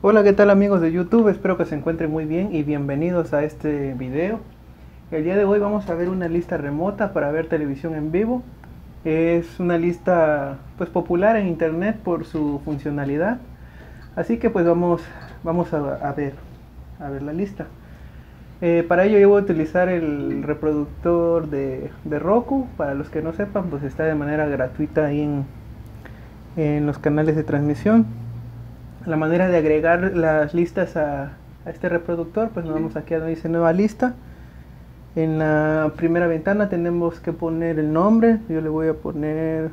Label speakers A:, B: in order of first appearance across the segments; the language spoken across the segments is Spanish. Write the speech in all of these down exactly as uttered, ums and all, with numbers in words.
A: Hola, ¿qué tal amigos de YouTube? Espero que se encuentren muy bien y bienvenidos a este video. El día de hoy vamos a ver una lista remota para ver televisión en vivo. Es una lista pues popular en internet por su funcionalidad. Así que pues vamos, vamos a, a ver, a ver la lista. Eh, para ello yo voy a utilizar el reproductor de, de Roku. Para los que no sepan, pues está de manera gratuita ahí en, en los canales de transmisión. La manera de agregar las listas a, a este reproductor, pues nos vamos aquí a donde dice nueva lista. En la primera ventana tenemos que poner el nombre. Yo le voy a poner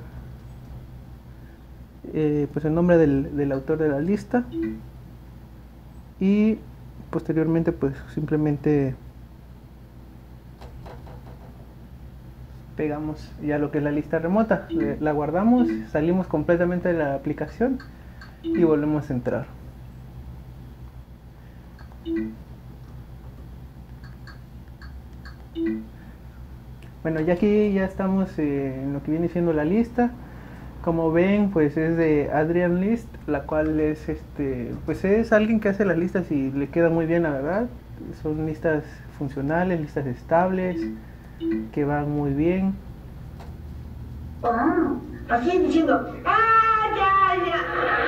A: eh, pues el nombre del, del autor de la lista, y posteriormente pues simplemente pegamos ya lo que es la lista remota, la guardamos, salimos completamente de la aplicación y volvemos a entrar. Bueno, ya aquí ya estamos eh, en lo que viene siendo la lista. Como ven, pues es de Adrian List, la cual es este pues es alguien que hace las listas y le queda muy bien, la verdad. Son listas funcionales, listas estables, que van muy bien.
B: Ah, así diciendo, ¡ah, ya, ya!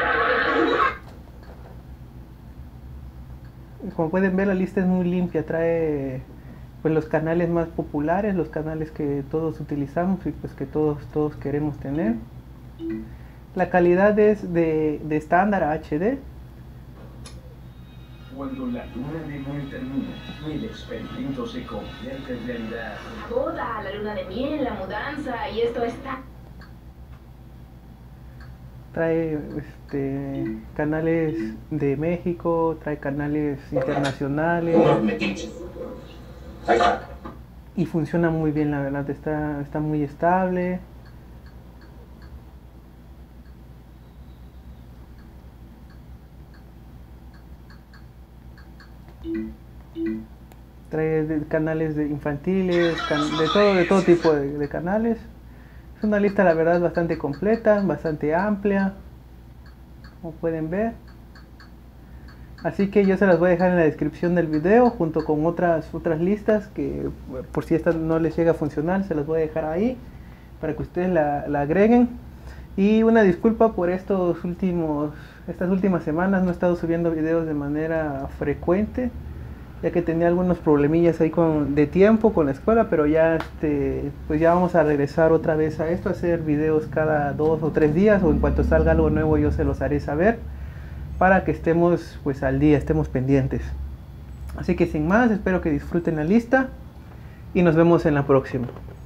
A: Como pueden ver, la lista es muy limpia, trae pues los canales más populares, los canales que todos utilizamos y pues que todos todos queremos tener. La calidad es de, de estándar a H D.
C: Cuando la luna de miel termina, el experimento se convierte en realidad.
D: La boda, la luna de miel, la mudanza, y esto está...
A: Trae este, canales de México, trae canales internacionales y funciona muy bien, la verdad, está, está muy estable. Trae de, canales de infantiles, can, de todo, de todo tipo de, de canales. Es una lista, la verdad, bastante completa, bastante amplia, como pueden ver. Así que yo se las voy a dejar en la descripción del video junto con otras otras listas que por si esta no les llega a funcionar, se las voy a dejar ahí para que ustedes la, la agreguen. Y una disculpa por estos últimos estas últimas semanas, no he estado subiendo videos de manera frecuente, ya que tenía algunos problemillas ahí con, de tiempo con la escuela, pero ya este pues ya vamos a regresar otra vez a esto, a hacer videos cada dos o tres días, o en cuanto salga algo nuevo yo se los haré saber, para que estemos pues al día, estemos pendientes. Así que sin más, espero que disfruten la lista y nos vemos en la próxima.